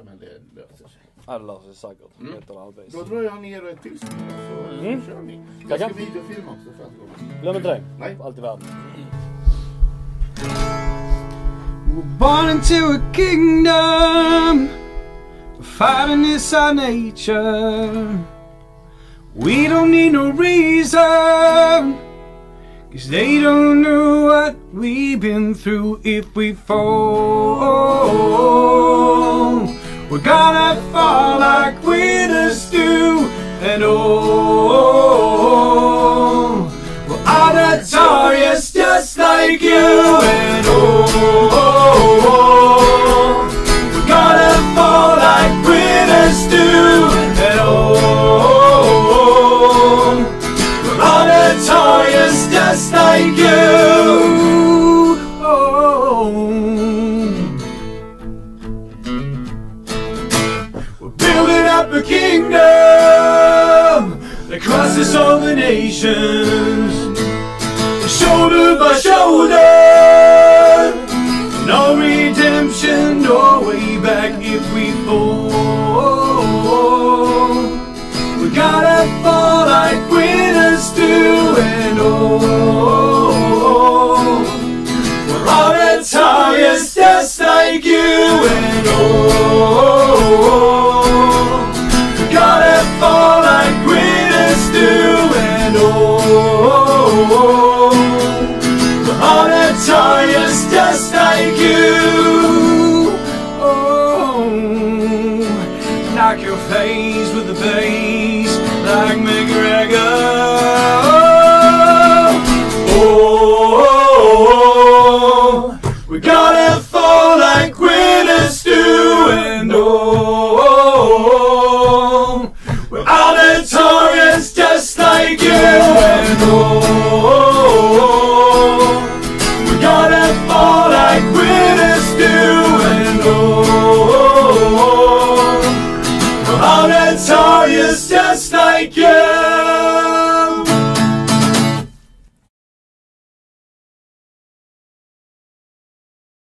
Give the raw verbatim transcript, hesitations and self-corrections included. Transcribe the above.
men det löser sig. Ja, det löser sig säkert. Mm. Då drar jag ner ett till så mm. kör ni. Jag Tackar. ska videofilma också för att gå. Glöm inte det. Nej. Allt i världen. We're born into a kingdom. Fighting is our nature. We don't need no reason, 'cause they don't know what we've been through. If we fall, we're gonna fall like winners do. And oh, we're all notorious just like you. And oh, we're gonna fall like winners do. And oh, we're all notorious just like you. Oh, we're building up a kingdom that crosses all the nations, shoulder by shoulder. No redemption, no way back if we fall. We gotta fall like winners do. And oh, we're all notorious just like you. And oh, we gotta fall like winners do. And oh, we're all notorious just like you. Oh, knock your face with the bass like McGregor. Oh, oh, we gotta fall like winners do. And oh,